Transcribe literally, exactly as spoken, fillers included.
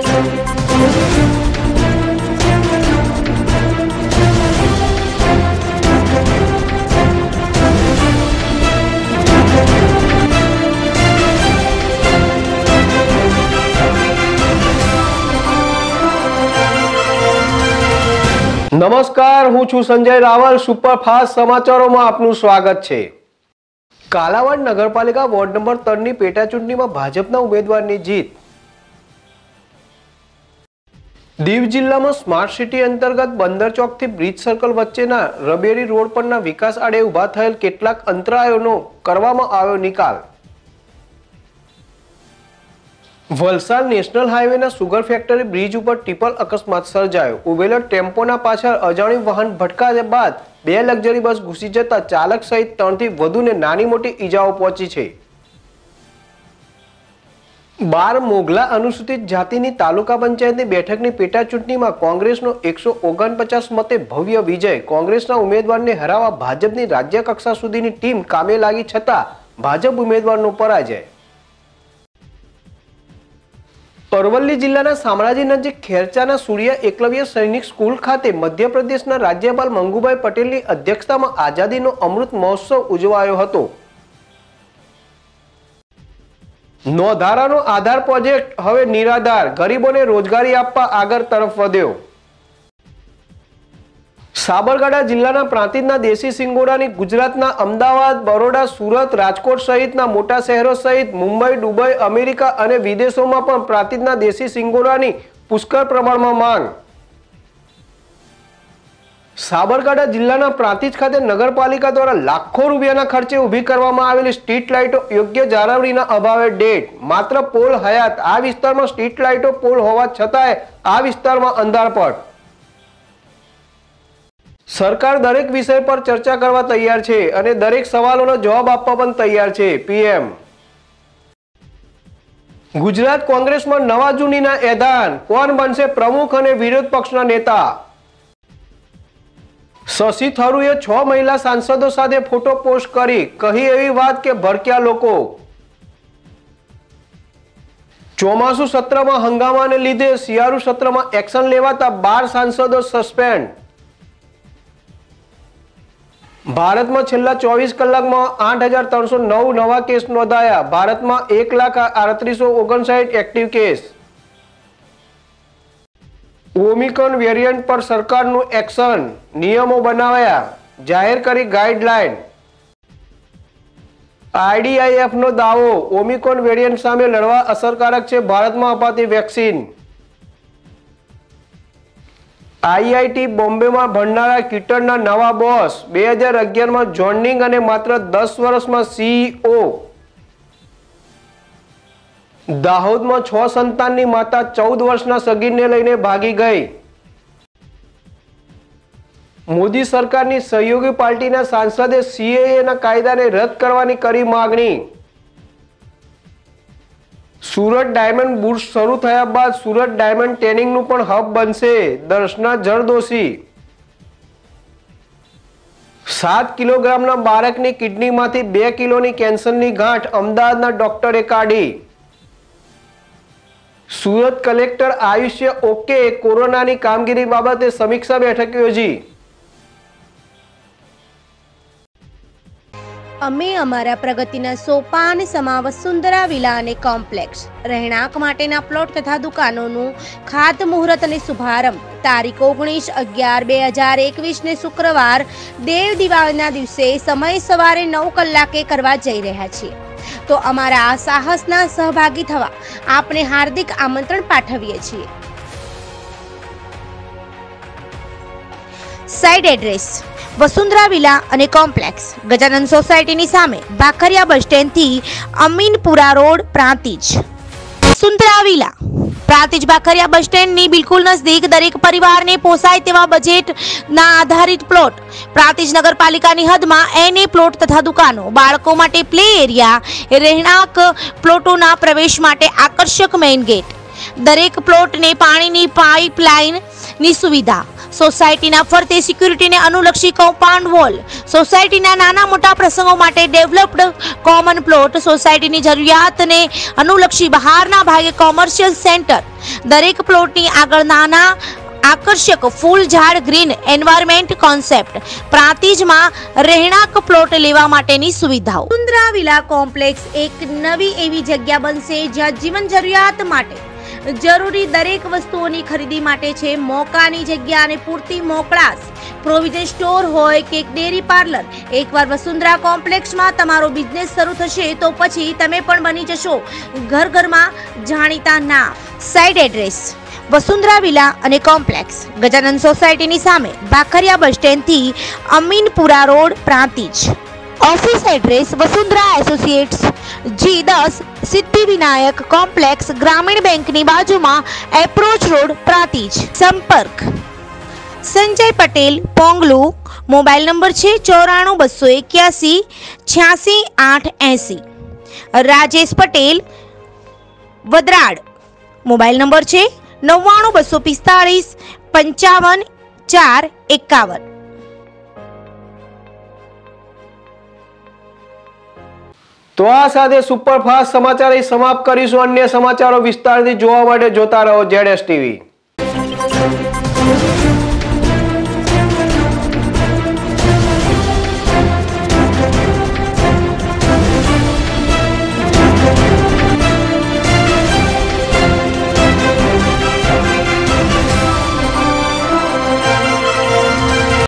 नमस्कार, हूँ छू संजय रावल। सुपरफास्ट समाचारों में आपનું સ્વાગત છે। કાલાવાડ નગરપાલિકા વોર્ડ નંબર ત્રણ ની પેટા ચૂંટણીમાં ભાજપના ઉમેદવારની જીત। દીવ જિલ્લામાં સ્માર્ટ સિટી અંતર્ગત બંદર ચોકથી બ્રિજ સર્કલ વચ્ચેના રબેરી રોડ પરના વિકાસ આડે ઊભા થયેલ કેટલાક અંતરાયોનો કરવામાં આવ્યો નિકાલ। વલસાડ નેશનલ હાઈવેના સુગર ફેક્ટરી બ્રિજ ઉપર ટિપલ અકસ્માત સર્જાયો। ઉભેલા ટેમ્પોના પાછળ અજાણ્યું વાહન ભટકાયા બાદ બે લક્ઝરી બસ ઘૂસી જતા ચાલક સહિત ત્રણથી વધુને નાની મોટી ઈજાઓ પહોંચી છે। બાર મોગલા અનુસૂચિત જાતિની તાલુકા પંચાયતની બેઠકની પેટા ચૂંટણીમાં કોંગ્રેસનો એકસો ઓગણપચાસ મતે ભવ્ય વિજય। કોંગ્રેસના ઉમેદવારને હરાવવા ભાજપની રાજ્ય કક્ષા સુધીની ટીમ કામે લાગી છતાં ભાજપ ઉમેદવારનો પરાજય। અરવલ્લી જિલ્લાના શામળાજી નજીક ખેરચાના સૂર્ય એકલવ્ય સૈનિક સ્કૂલ ખાતે મધ્યપ્રદેશના રાજ્યપાલ મંગુભાઈ પટેલની અધ્યક્ષતામાં આઝાદીનો અમૃત મહોત્સવ ઉજવાયો હતો। નોંધારાનો આધાર પ્રોજેક્ટ હવે નિરાધાર, ગરીબોને રોજગારી આપવા આગળ તરફ વધ્યો। સાબરકાંઠા જિલ્લાના પ્રાંતિજના દેશી સિંગોડાની ગુજરાતના અમદાવાદ, બરોડા, સુરત, રાજકોટ સહિતના મોટા શહેરો સહિત મુંબઈ, દુબઈ, અમેરિકા અને વિદેશોમાં પણ પ્રાંતિજના દેશી સિંગોડાની પુષ્કળ પ્રમાણમાં માંગ। સાબરકાંઠા જિલ્લાના પ્રાંતિજ ખાતે નગરપાલિકા દ્વારા લાખો રૂપિયાના ખર્ચે ઊભી કરવામાં આવેલી સ્ટ્રીટ લાઇટો યોગ્ય જાળવણીના અભાવે ડેડ। માત્ર પોલ હયાત। આ વિસ્તારમાં સ્ટ્રીટ લાઇટો પોલ હોવા છતાંય આ વિસ્તારમાં અંધારપટ। સરકાર દરેક વિષય પર ચર્ચા કરવા તૈયાર છે અને દરેક સવાલોનો જવાબ આપવા પણ તૈયાર છે, પીએમ। ગુજરાત કોંગ્રેસમાં નવા જૂનીના એધાન। કોણ બનશે પ્રમુખ અને વિરોધ પક્ષના નેતા? શશી થરૂરે છ મહિલા સાંસદો સાથે ફોટો પોસ્ટ કરી કહી એવી વાત કે ભડક્યા લોકો। ચોમાસુ સત્રમાં હંગામાને લીધે શિયાળુ સત્રમાં એક્શન લેવાતા બાર સાંસદો સસ્પેન્ડ। ભારતમાં છેલ્લા ચોવીસ કલાકમાં આઠ હજાર ત્રણસો નવ નવા કેસ નોંધાયા। ભારતમાં એક લાખ આડત્રીસો ઓગણસાઠ એક્ટિવ કેસ। ઓમિક્રોન વેરિયન્ટ પર સરકારનું એક્શન। નિયમો બનાવ્યા, જાહેર કરી ગાઈડલાઈન। આઈડીઆઈએફનો દાવો, ઓમિક્રોન વેરિયન્ટ સામે લડવા અસરકારક છે ભારતમાં અપાતી વેક્સિન। આઈઆઈટી બોમ્બેમાં ભણનારા ક્વિટરના નવા બોસ। બે હજાર અગિયારમાં જોઇનિંગ અને માત્ર દસ વર્ષમાં સીઈઓ। દાહોદમાં છ સંતાનની માતા ચૌદ વર્ષના સગીરને લઈને ભાગી ગઈ। મોદી સરકારની સહયોગી પાર્ટીના સાંસદે સીએએના કાયદાને રદ કરવાની કરી માગણી। સુરત ડાયમંડ બુર્સ શરૂ થયા બાદ સુરત ડાયમંડ ટેનિંગનું પણ હબ બનશે, દર્શના જરદોશી। સાત કિલોગ્રામના બાળકની કિડનીમાંથી બે કિલોની કેન્સરની ગાંઠ અમદાવાદના ડોક્ટરે કાઢી। સુરત કલેક્ટર આયુષ્ય ઓકે કોરોનાની કામગીરી બાબતે સમીક્ષા બેઠક યોજી। અમે અમારા પ્રગતિના સોપાન સમા વસુંધરા વિલા અને કોમ્પ્લેક્સ રહેણાંક માટેના પ્લોટ તથા દુકાનોનું ખાતમુહૂર્ત અને શુભારંભ તારીખ ઓગણીસ અગિયાર બે હજાર એકવીસ ને શુક્રવાર દેવ દિવાળીના દિવસે સમય સવારે નવ કલાકે કરવા જઈ રહ્યા છીએ। તો અમારા આ સાહસના સહભાગી થવા આપને હાર્દિક આમંત્રણ પાઠવીએ છીએ। સાઇટ એડ્રેસ વસુંધરા વિલા અને કોમ્પ્લેક્સ, ગજાનંદ સોસાયટીની સામે, ભાખરિયા બસ સ્ટેન્ડથી Aminpura road, Prantij. Vasundhara villa Prantij Bhakhariya bus સ્ટેન્ડની બિલકુલ નજદીક દરેક પરિવારને પોસાય તેવા બજેટના આધારિત પ્લોટ। પ્રાંતિજ નગરપાલિકાની હદમાં એનએ પ્લોટ તથા દુકાનો, બાળકો માટે પ્લે એરિયા, રહેણાંક પ્લોટોના પ્રવેશ માટે આકર્ષક મેઇન ગેટ, દરેક પ્લોટને પાણીની પાઇપલાઇનની સુવિધા, સોસાયટીના ફરતે સિક્યુરિટીને અનુલક્ષી કમ્પાઉન્ડ વોલ, સોસાયટીના નાના મોટા પ્રસંગો માટે ડેવલપ્ડ કોમન પ્લોટ, સોસાયટીની જરૂરિયાતને અનુલક્ષી બહારના ભાગે કોમર્શિયલ સેન્ટર, દરેક પ્લોટની આગળ નાના આકર્ષક ફૂલ ઝાડ ગ્રીન એન્વાયરમેન્ટ કોન્સેપ્ટ, પ્રાંતિજમાં રહેણાંક પ્લોટ લેવા માટેની સુવિધાઓ. વસુંધરા વિલા કોમ્પ્લેક્સ એક નવી એવી જગ્યા બનશે જ્યાં જીવન જરૂરિયાત માટે જરૂરી દરેક વસ્તુઓની ખરીદી માટે છે મોકાની જગ્યા અને પૂરતી મોકળાશ. પ્રોવિઝન સ્ટોર હોય કે ડેરી પાર્લર, એકવાર વસુંધરા કોમ્પ્લેક્સમાં તમારો બિઝનેસ શરૂ થશે તો પછી તમે પણ બની જશો ઘર ઘરમાં જાણીતા નામ. સાઇટ એડ્રેસ વસુંધરા વિલા અને કોમ્પ્લેક્સ, ગજાનંદ સોસાયટીની સામે, ભાખરિયા બસ સ્ટેન્ડથી Aminpura road, Prantij. Office address Vasundhara associates, G દસ, સિદ્ધિવિનાયક કોમ્પ્લેક્સ, ગ્રામીણ બેંકની બાજુમાં, એપ્રોચ રોડ, પ્રાંતિજ. સંપર્ક સંજય પટેલ, પોંગલુ. મોબાઈલ નંબર છે ચોરાણું બસો એક્યાસી છ્યાસી આઠ એસી. રાજેશ પટેલ, વદરાડ. મોબાઈલ નંબર છે નવ્વાણું બસો પિસ્તાળીસ પંચાવન ચાર એકાવન. તો આ સાથે સુપરફાસ્ટ સમાચાર અહીં સમાપ્ત કરીશું. અન્ય સમાચારો વિસ્તારથી જોવા માટે જોતા રહો ઝેડ એસ ટીવી.